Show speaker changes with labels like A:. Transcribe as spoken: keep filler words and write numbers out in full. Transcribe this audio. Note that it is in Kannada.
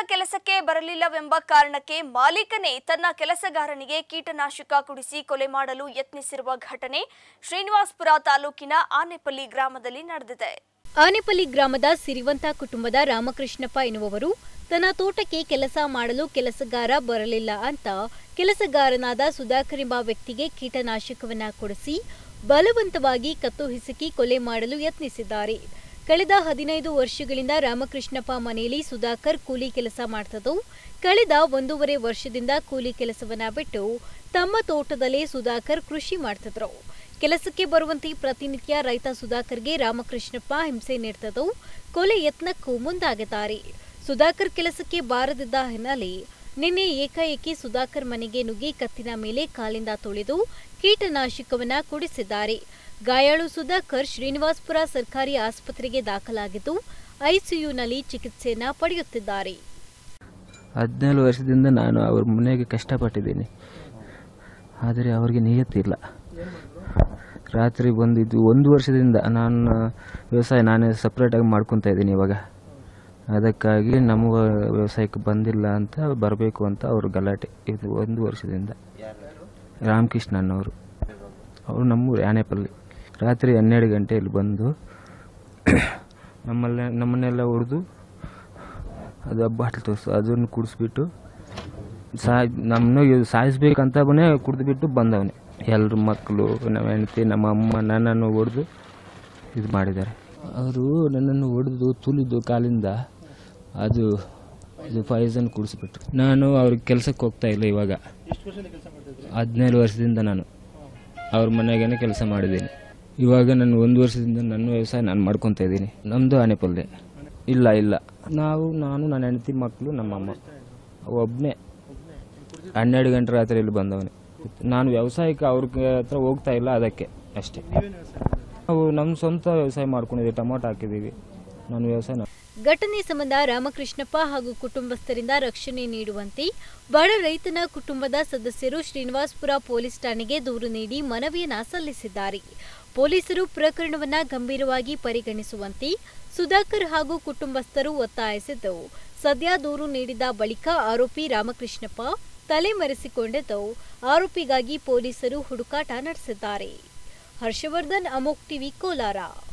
A: ಕೆಲಸಕ್ಕೆ ಬರಲಿಲ್ಲವೆಂಬ ಕಾರಣಕ್ಕೆ ಮಾಲೀಕನೇ ತನ್ನ ಕೆಲಸಗಾರನಿಗೆ ಕೀಟನಾಶಕ ಕುಡಿಸಿ ಕೊಲೆ ಮಾಡಲು ಯತ್ನಿಸಿರುವ ಘಟನೆ ಶ್ರೀನಿವಾಸಪುರ ತಾಲೂಕಿನ ಆನೆಪಲ್ಲಿ ಗ್ರಾಮದಲ್ಲಿ ನಡೆದಿದೆ.
B: ಆನೆಪಲ್ಲಿ ಗ್ರಾಮದ ಸಿರಿವಂತ ಕುಟುಂಬದ ರಾಮಕೃಷ್ಣಪ್ಪ ಎನ್ನುವವರು ತನ್ನ ತೋಟಕ್ಕೆ ಕೆಲಸ ಮಾಡಲು ಕೆಲಸಗಾರ ಬರಲಿಲ್ಲ ಅಂತ ಕೆಲಸಗಾರನಾದ ಸುಧಾಕರ್ ಎಂಬ ವ್ಯಕ್ತಿಗೆ ಕೀಟನಾಶಕವನ್ನ ಕೊಡಿಸಿ ಬಲವಂತವಾಗಿ ಕತ್ತು ಹಿಸುಕಿ ಕೊಲೆ ಮಾಡಲು ಯತ್ನಿಸಿದ್ದಾರೆ. ಕಳೆದ ಹದಿನೈದು ವರ್ಷಗಳಿಂದ ರಾಮಕೃಷ್ಣಪ್ಪ ಮನೆಯಲ್ಲಿ ಸುಧಾಕರ್ ಕೂಲಿ ಕೆಲಸ ಮಾಡ್ತಿದ್ದು, ಕಳೆದ ಒಂದೂವರೆ ವರ್ಷದಿಂದ ಕೂಲಿ ಕೆಲಸವನ್ನ ಬಿಟ್ಟು ತಮ್ಮ ತೋಟದಲ್ಲೇ ಸುಧಾಕರ್ ಕೃಷಿ ಮಾಡ್ತಿದ್ರು. ಕೆಲಸಕ್ಕೆ ಬರುವಂತೆ ಪ್ರತಿನಿತ್ಯ ರೈತ ಸುಧಾಕರ್ಗೆ ರಾಮಕೃಷ್ಣಪ್ಪ ಹಿಂಸೆ ನೀಡ್ತಿದ್ದು, ಕೊಲೆ ಯತ್ನಕ್ಕೂ ಮುಂದಾಗಿದ್ದಾರೆ. ಸುಧಾಕರ್ ಕೆಲಸಕ್ಕೆ ಬಾರದಿದ್ದ ಹಿನ್ನೆಲೆ ನಿನ್ನೆ ಏಕಾಏಕಿ ಸುಧಾಕರ್ ಮನೆಗೆ ನುಗ್ಗಿ ಕತ್ತಿನ ಮೇಲೆ ಕಾಲಿಂದ ತುಳಿದು ಕೀಟನಾಶಕವನ್ನ ಕುಡಿಸಿದ್ದಾರೆ. ಗಾಯಾಳು ಸುಧಾಕರ್ ಶ್ರೀನಿವಾಸಪುರ ಸರ್ಕಾರಿ ಆಸ್ಪತ್ರೆಗೆ ದಾಖಲಾಗಿದ್ದು ಐಸಿಯುನಲ್ಲಿ ಚಿಕಿತ್ಸೆಯನ್ನ ಪಡೆಯುತ್ತಿದ್ದಾರೆ.
C: ಹದಿನೇಳು ವರ್ಷದಿಂದ ನಾನು ಅವ್ರ ಮನೆಗೆ ಕಷ್ಟಪಟ್ಟಿದ್ದೀನಿ, ಆದರೆ ಅವರಿಗೆ ನಿಯತ್ತಿಲ್ಲ. ರಾತ್ರಿ ಬಂದಿದ್ದು ಒಂದು ವರ್ಷದಿಂದ ನಾನು ವ್ಯವಸಾಯ ನಾನೇ ಸಪ್ರೇಟಾಗಿ ಮಾಡ್ಕೊತಾ ಇದ್ದೀನಿ. ಇವಾಗ ಅದಕ್ಕಾಗಿ ನಮ್ಮ ವ್ಯವಸಾಯಕ್ಕೆ ಬಂದಿಲ್ಲ ಅಂತ ಬರಬೇಕು ಅಂತ ಅವ್ರ ಗಲಾಟೆ. ಇದು ಒಂದು ವರ್ಷದಿಂದ ರಾಮಕೃಷ್ಣನವರು, ಅವರು ನಮ್ಮೂರು ಆನೆಪಲ್ಲಿ. ರಾತ್ರಿ ಹನ್ನೆರಡು ಗಂಟೆಯಲ್ಲಿ ಬಂದು ನಮ್ಮಲ್ಲೇ ನಮ್ಮನ್ನೆಲ್ಲ ಹೊಡೆದು ಅದು ಬಾಟ್ಲು ತೋರಿಸು ಅದನ್ನು ಕುಡಿಸ್ಬಿಟ್ಟು ಸಾ ನಮ್ಮನ್ನು ಸಾಯಿಸ್ಬೇಕಂತ ಬನ್ನೇ ಕುಡಿದ್ಬಿಟ್ಟು ಬಂದವನೇ. ಎಲ್ಲರ ಮಕ್ಕಳು, ನಮ್ಮ ಹೆಂಡತಿ, ನಮ್ಮ ಅಮ್ಮ ನನ್ನನ್ನು ಹೊಡೆದು ಇದು ಮಾಡಿದ್ದಾರೆ. ಅವರು ನನ್ನನ್ನು ಹೊಡೆದು ತುಳಿದು ಕಾಲಿಂದ ಅದು ಇದು ಪಾಯ್ಸನ್ ಕುಡಿಸ್ಬಿಟ್ರು. ನಾನು ಅವ್ರಿಗೆ ಕೆಲಸಕ್ಕೆ ಹೋಗ್ತಾ ಇಲ್ಲ. ಇವಾಗ ಹದಿನೇಳು ವರ್ಷದಿಂದ ನಾನು ಅವ್ರ ಮನೆಗೇನೆ ಕೆಲಸ ಮಾಡಿದ್ದೀನಿ. ಇವಾಗ ನಾನು ಒಂದು ವರ್ಷದಿಂದ ನನ್ನ ವ್ಯವಸಾಯ ನಾನು ಮಾಡ್ಕೊತಾ ಇದ್ದೀನಿ. ನಮ್ಮದು ಆನೆಪಲ್ಲೆ. ಇಲ್ಲ ಇಲ್ಲ ನಾವು ನಾನು ನನ್ನ ಹೆಂಡತಿ, ಮಕ್ಕಳು, ನಮ್ಮಮ್ಮ, ಒಬ್ಬನೇ ಹನ್ನೆರಡು ಗಂಟೆ ರಾತ್ರಿಯಲ್ಲಿ ಬಂದವನೇ. ನಾನು ವ್ಯವಸಾಯಕ್ಕೆ ಅವ್ರ ಹತ್ರ ಹೋಗ್ತಾ ಇಲ್ಲ, ಅದಕ್ಕೆ ಅಷ್ಟೇ. ನಾವು ನಮ್ಮ ಸ್ವಂತ ವ್ಯವಸಾಯ ಮಾಡ್ಕೊಂಡಿದ್ದೀವಿ, ಟೊಮೊಟೊ ಹಾಕಿದ್ದೀವಿ. ನಾನು ವ್ಯವಸಾಯ
B: ಘಟನೆ ಸಂಬಂಧ ರಾಮಕೃಷ್ಣಪ್ಪ ಹಾಗೂ ಕುಟುಂಬಸ್ಥರಿಂದ ರಕ್ಷಣೆ ನೀಡುವಂತೆ ಬಡ ರೈತನ ಕುಟುಂಬದ ಸದಸ್ಯರು ಶ್ರೀನಿವಾಸಪುರ ಪೊಲೀಸ್ ಠಾಣೆಗೆ ದೂರು ನೀಡಿ ಮನವಿಯನ್ನ ಸಲ್ಲಿಸಿದ್ದಾರೆ. ಪೊಲೀಸರು ಪ್ರಕರಣವನ್ನ ಗಂಭೀರವಾಗಿ ಪರಿಗಣಿಸುವಂತೆ ಸುಧಾಕರ್ ಹಾಗೂ ಕುಟುಂಬಸ್ಥರು ಒತ್ತಾಯಿಸಿದ್ದು, ಸದ್ಯ ದೂರು ನೀಡಿದ ಬಳಿಕ ಆರೋಪಿ ರಾಮಕೃಷ್ಣಪ್ಪ ತಲೆಮರೆಸಿಕೊಂಡಿದ್ದು, ಆರೋಪಿಗಾಗಿ ಪೊಲೀಸರು ಹುಡುಕಾಟ ನಡೆಸಿದ್ದಾರೆ. ಹರ್ಷವರ್ಧನ್, ಅಮೋಕ್ ಟಿವಿ, ಕೋಲಾರ.